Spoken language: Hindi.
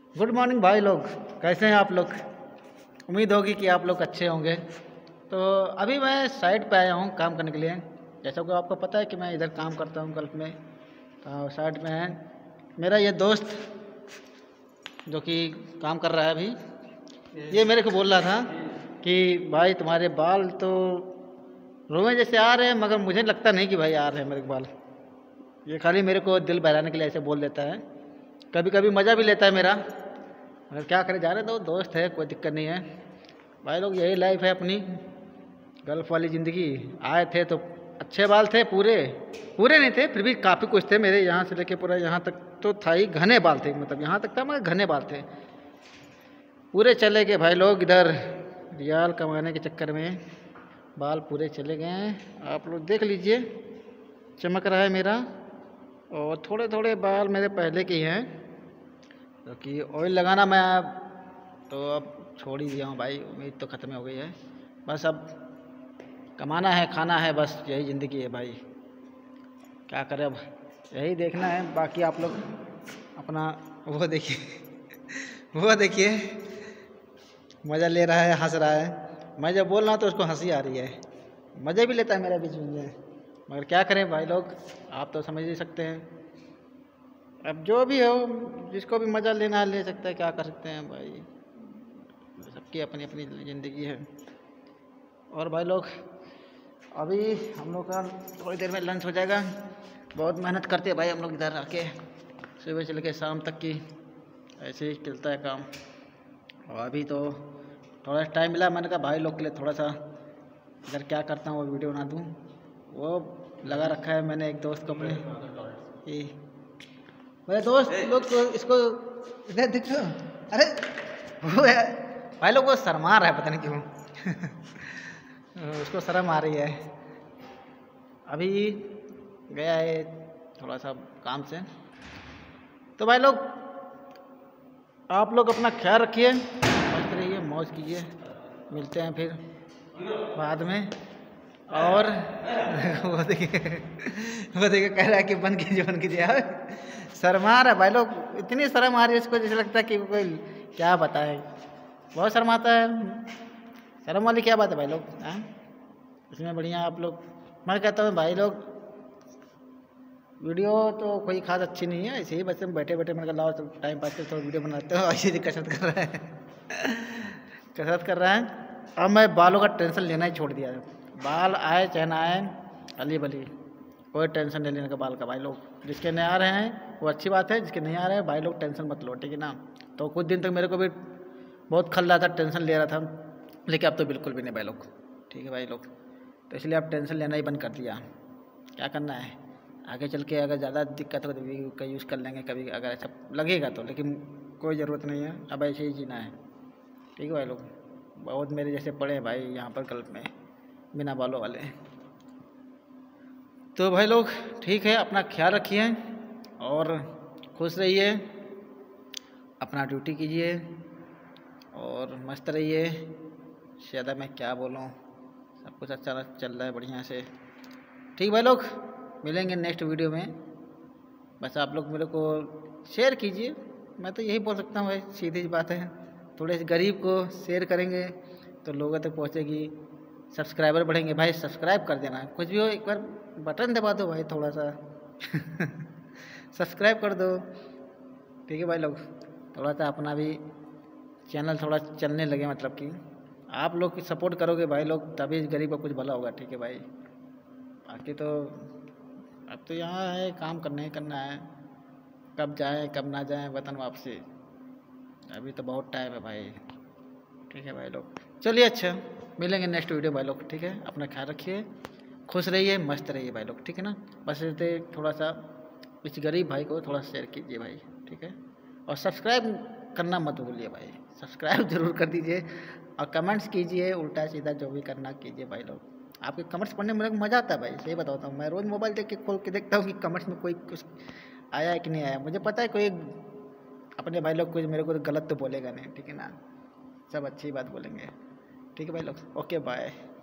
गुड मॉर्निंग भाई लोग, कैसे हैं आप लोग। उम्मीद होगी कि आप लोग अच्छे होंगे। तो अभी मैं साइट पे आया हूँ काम करने के लिए। जैसा कि आपको पता है कि मैं इधर काम करता हूँ गल्फ में। तो साइट में है मेरा ये दोस्त जो कि काम कर रहा है अभी। ये मेरे को बोल रहा था कि भाई तुम्हारे बाल तो रोए जैसे आ रहे हैं, मगर मुझे लगता नहीं कि भाई आ रहे हैं मेरे बाल। ये खाली मेरे को दिल बहलाने के लिए ऐसे बोल देता है। कभी कभी मज़ा भी लेता है मेरा, मगर क्या करे, जा रहे तो दोस्त है, कोई दिक्कत नहीं है। भाई लोग यही लाइफ है अपनी, गल्फ वाली ज़िंदगी। आए थे तो अच्छे बाल थे, पूरे पूरे नहीं थे, फिर भी काफ़ी कुछ थे मेरे। यहाँ से लेके पूरा यहाँ तक तो था ही, घने बाल थे, मतलब यहाँ तक था मगर घने बाल थे। पूरे चले गए भाई लोग, इधर रियाल कमाने के चक्कर में बाल पूरे चले गए हैं। आप लोग देख लीजिए, चमक रहा है मेरा। और थोड़े थोड़े बाल मेरे पहले के ही हैं, क्योंकि ऑयल लगाना मैं तो अब छोड़ ही दिया हूँ भाई। उम्मीद तो ख़त्म हो गई है, बस अब कमाना है, खाना है, बस यही ज़िंदगी है भाई। क्या करें, अब यही देखना है। बाकी आप लोग अपना वो देखिए वो देखिए, मज़ा ले रहा है, हंस रहा है। मैं जब बोल रहा हूँ तो उसको हंसी आ रही है, मज़े भी लेता है मेरे बीच में। मगर क्या करें भाई लोग, आप तो समझ ही सकते हैं। अब जो भी हो, जिसको भी मज़ा लेना है ले सकता है, क्या कर सकते हैं भाई। सबकी अपनी अपनी ज़िंदगी है। और भाई लोग अभी हम लोग का थोड़ी देर में लंच हो जाएगा। बहुत मेहनत करते हैं भाई हम लोग इधर आके, सुबह से लेकर शाम तक की ऐसे ही चलता है काम। और अभी तो थोड़ा टाइम मिला, मैंने कहा भाई लोग के लिए थोड़ा सा इधर क्या करता हूँ वो वीडियो बना दूँ। वो लगा रखा है मैंने एक दोस्त को अपने, मेरे दोस्त लोग को इसको इधर देख लो। अरे वो है भाई लोग, वो शर्मा रहा है, पता नहीं क्यों उसको शर्म आ रही है। अभी गया है थोड़ा सा काम से। तो भाई लोग आप लोग अपना ख्याल रखिए, मस्त रहिए, मौज कीजिए। मिलते हैं फिर बाद में। और वो देखिए कह रहा है कि बन कीजिए यार। शर्मा रहा है भाई लोग, इतनी शर्म आ रही है इसको, जैसे लगता है कि कोई क्या बताए, बहुत शर्माता है। शर्म वाली क्या बात है भाई लोग, हैं इसमें बढ़िया आप लोग। मैं कहता हूँ भाई लोग वीडियो तो कोई खास अच्छी नहीं है, ऐसे ही बस हम बैठे बैठे मैंने कहा लाओ तो टाइम पास के थोड़ा वीडियो बनाते हो। ऐसे ही कसरत कर रहा है कसरत कर रहा है। अब मैं बालों का टेंशन लेना ही छोड़ दिया है। बाल आए चाहे ना आए, अली बली, कोई टेंशन नहीं लेने का बाल का भाई लोग। जिसके नहीं आ रहे हैं वो अच्छी बात है, जिसके नहीं आ रहे हैं भाई लोग टेंशन मत लो, ठीक है ना। तो कुछ दिन तक मेरे को भी बहुत खल रहा था, टेंशन ले रहा था, लेकिन अब तो बिल्कुल भी नहीं भाई लोग, ठीक है भाई लोग। तो इसलिए अब टेंशन लेना ही बंद कर दिया। क्या करना है आगे चल के, अगर ज़्यादा दिक्कत हो तो वीडियो का यूज़ कर लेंगे कभी, अगर ऐसा लगेगा तो, लेकिन कोई ज़रूरत नहीं है, अब ऐसे ही जीना है, ठीक है भाई लोग। बहुत मेरे जैसे पड़े हैं भाई यहाँ पर गल्फ में बिना बालों वाले। तो भाई लोग ठीक है, अपना ख्याल रखिए और खुश रहिए, अपना ड्यूटी कीजिए और मस्त रहिए। ज़्यादा मैं क्या बोलूँ, सब कुछ अच्छा चल रहा है बढ़िया से, ठीक भाई लोग। मिलेंगे नेक्स्ट वीडियो में। बस आप लोग मेरे को शेयर कीजिए, मैं तो यही बोल सकता हूँ भाई, सीधी सी बात है। थोड़े से गरीब को शेयर करेंगे तो लोगों तक पहुँचेगी, सब्सक्राइबर बढ़ेंगे। भाई सब्सक्राइब कर देना, कुछ भी हो एक बार बटन दबा दो भाई थोड़ा सा सब्सक्राइब कर दो, ठीक है भाई लोग। थोड़ा सा अपना भी चैनल थोड़ा चलने लगे, मतलब कि आप लोग सपोर्ट करोगे भाई लोग, तभी गरीब का कुछ भला होगा, ठीक है भाई। बाकी तो अब तो यहाँ है, काम करना है, कब जाएं कब ना जाएं वतन वापसी, अभी तो बहुत टाइम है भाई, ठीक है भाई लोग। चलिए अच्छा, मिलेंगे नेक्स्ट वीडियो भाई लोग, ठीक है। अपना ख्याल रखिए, खुश रहिए, मस्त रहिए भाई लोग, ठीक है ना। बस इसे थोड़ा सा इस गरीब भाई को थोड़ा शेयर कीजिए भाई, ठीक है। और सब्सक्राइब करना मत भूलिए भाई, सब्सक्राइब जरूर कर दीजिए। और कमेंट्स कीजिए, उल्टा सीधा जो भी करना कीजिए भाई लोग। आपके कमेंट्स पढ़ने में मज़ा आता है भाई, सही बताता हूँ। मैं रोज़ मोबाइल देख के खोल के देखता हूँ कि कमेंट्स में कोई कुछ आया है कि नहीं आया। मुझे पता है कोई अपने भाई लोग कुछ मेरे को गलत तो बोलेगा नहीं, ठीक है ना। सब अच्छी बात बोलेंगे, ठीक है भाई लोग। Okay bye.